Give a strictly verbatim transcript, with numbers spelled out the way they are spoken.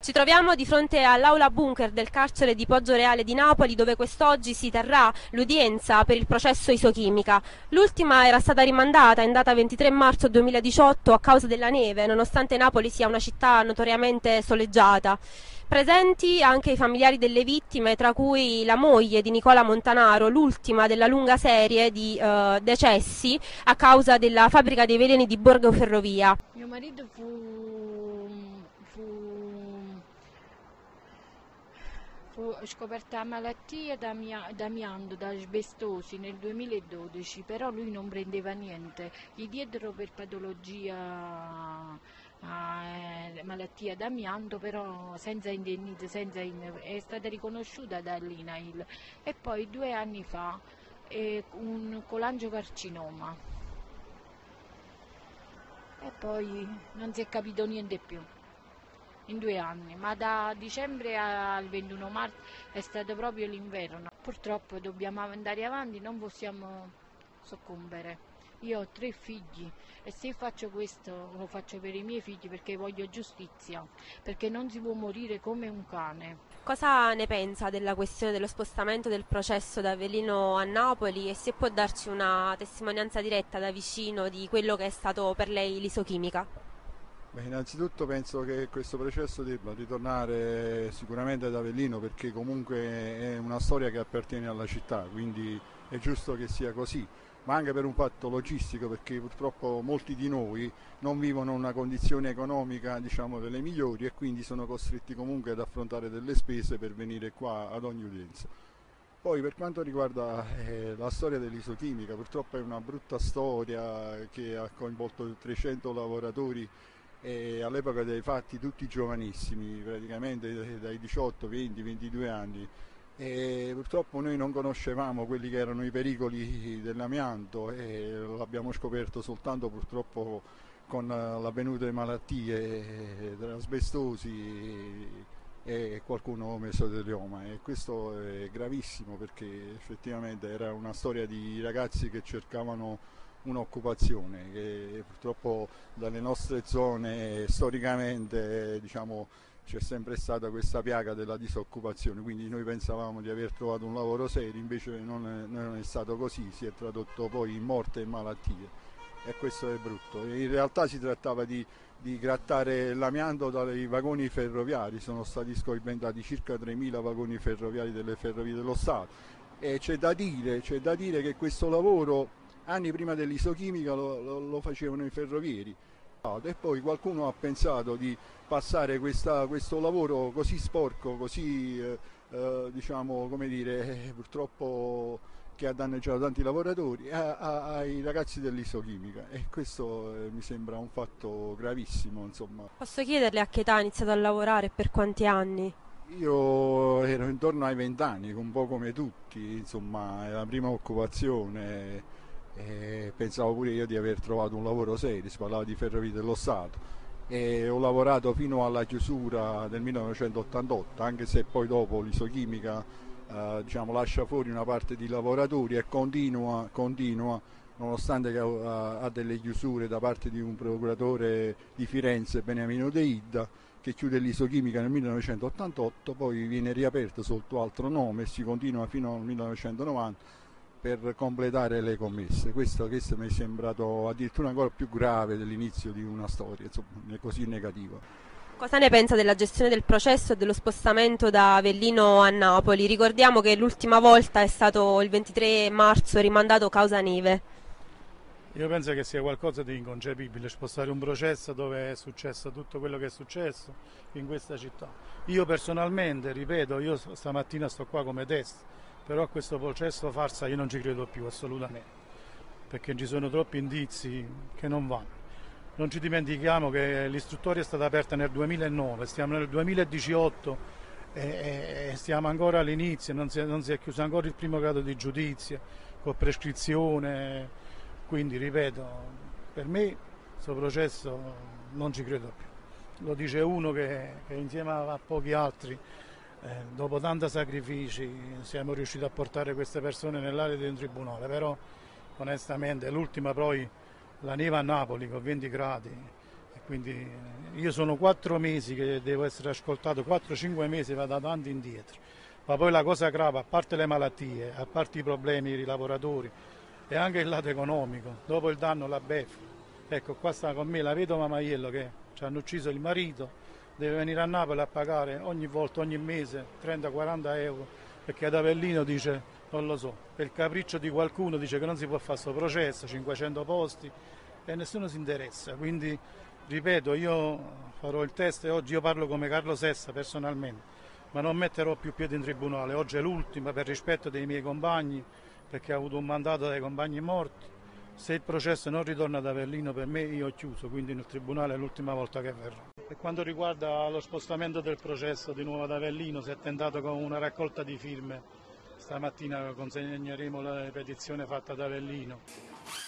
Ci troviamo di fronte all'aula bunker del carcere di Poggioreale di Napoli, dove quest'oggi si terrà l'udienza per il processo isochimica. L'ultima era stata rimandata in data ventitré marzo duemiladiciotto a causa della neve, nonostante Napoli sia una città notoriamente soleggiata. Presenti anche i familiari delle vittime, tra cui la moglie di Nicola Montanaro, l'ultima della lunga serie di eh, decessi a causa della fabbrica dei veleni di Borgo Ferrovia. Mio marito fu, fu, fu scoperta malattia d'amianto, da asbestosi nel duemiladodici, però lui non prendeva niente, gli diedero per patologia eh, malattia d'amianto, però senza indennizzo, senza in, è stata riconosciuta dall'I N A I L, e poi due anni fa eh, un colangiocarcinoma. E poi non si è capito niente più in due anni, ma da dicembre al ventuno marzo è stato proprio l'inverno. Purtroppo dobbiamo andare avanti, non possiamo soccombere. Io ho tre figli e se faccio questo lo faccio per i miei figli, perché voglio giustizia, perché non si può morire come un cane. Cosa ne pensa della questione dello spostamento del processo da Avellino a Napoli, e se può darci una testimonianza diretta da vicino di quello che è stato per lei l'isochimica? Beh, innanzitutto penso che questo processo debba ritornare sicuramente ad Avellino, perché comunque è una storia che appartiene alla città, quindi è giusto che sia così, ma anche per un fatto logistico, perché purtroppo molti di noi non vivono una condizione economica, diciamo, delle migliori, e quindi sono costretti comunque ad affrontare delle spese per venire qua ad ogni udienza. Poi per quanto riguarda eh, la storia dell'isochimica, purtroppo è una brutta storia che ha coinvolto trecento lavoratori, e all'epoca dei fatti tutti giovanissimi, praticamente dai diciotto, venti, ventidue anni, e purtroppo noi non conoscevamo quelli che erano i pericoli dell'amianto, e l'abbiamo scoperto soltanto purtroppo con l'avvenuta di malattie, asbestosi e qualcuno mesotelioma, e questo è gravissimo, perché effettivamente era una storia di ragazzi che cercavano un'occupazione, che purtroppo dalle nostre zone storicamente, diciamo, c'è sempre stata questa piaga della disoccupazione, quindi noi pensavamo di aver trovato un lavoro serio, invece non è, non è stato così, si è tradotto poi in morte e malattie, e questo è brutto. In realtà si trattava di, di grattare l'amianto dai vagoni ferroviari, sono stati scoimentati circa tremila vagoni ferroviari delle Ferrovie dello Stato, e c'è da dire, c'è da dire che questo lavoro anni prima dell'isochimica lo, lo, lo facevano i ferrovieri, e poi qualcuno ha pensato di passare questa, questo lavoro così sporco, così eh, eh, diciamo, come dire, eh, purtroppo che ha danneggiato tanti lavoratori, a, a, ai ragazzi dell'isochimica, e questo eh, mi sembra un fatto gravissimo, insomma. Posso chiederle a che età ha iniziato a lavorare e per quanti anni? Io ero intorno ai vent'anni, un po' come tutti, insomma, è la prima occupazione. E pensavo pure io di aver trovato un lavoro serio, si parlava di Ferrovie dello Stato, e ho lavorato fino alla chiusura del millenovecentottantotto, anche se poi dopo l'isochimica eh, diciamo, lascia fuori una parte di lavoratori e continua, continua nonostante che ha, ha delle chiusure da parte di un procuratore di Firenze, Beniamino De Idda, che chiude l'isochimica nel millenovecentottantotto, poi viene riaperto sotto altro nome e si continua fino al millenovecentonovanta per completare le commesse. Questo, questo mi è sembrato addirittura ancora più grave dell'inizio di una storia, insomma, così negativa. Cosa ne pensa della gestione del processo e dello spostamento da Avellino a Napoli? Ricordiamo che l'ultima volta è stato il ventitré marzo, rimandato causa neve. Io penso che sia qualcosa di inconcepibile spostare un processo dove è successo tutto quello che è successo in questa città. Io personalmente, ripeto, io stamattina sto qua come test, però a questo processo farsa io non ci credo più assolutamente, perché ci sono troppi indizi che non vanno. Non ci dimentichiamo che l'istruttoria è stata aperta nel duemilanove, stiamo nel duemiladiciotto e, e stiamo ancora all'inizio, non si, è, non si è chiuso ancora il primo grado di giudizio con prescrizione, quindi ripeto, per me questo processo non ci credo più. Lo dice uno che, che insieme a pochi altri, Eh, dopo tanti sacrifici siamo riusciti a portare queste persone nell'area di un tribunale, però onestamente l'ultima poi la neve a Napoli con venti gradi, Quindi io sono quattro mesi che devo essere ascoltato, quattro cinque mesi vado avanti e indietro. Ma poi la cosa grave, a parte le malattie, a parte i problemi dei lavoratori, è anche il lato economico. Dopo il danno la beffa. Ecco, qua sta con me la vedova Maiello che ci hanno ucciso il marito, deve venire a Napoli a pagare ogni volta, ogni mese, trenta quaranta euro, perché ad Avellino dice, non lo so, per il capriccio di qualcuno dice che non si può fare questo processo, cinquecento posti, e nessuno si interessa. Quindi, ripeto, io farò il test e oggi io parlo come Carlo Sessa personalmente, ma non metterò più piedi in tribunale. Oggi è l'ultima per rispetto dei miei compagni, perché ho avuto un mandato dai compagni morti. Se il processo non ritorna ad Avellino, per me io ho chiuso, quindi nel tribunale è l'ultima volta che verrò. Per quanto riguarda lo spostamento del processo di nuovo ad Avellino, si è tentato con una raccolta di firme. Stamattina consegneremo la petizione fatta ad Avellino.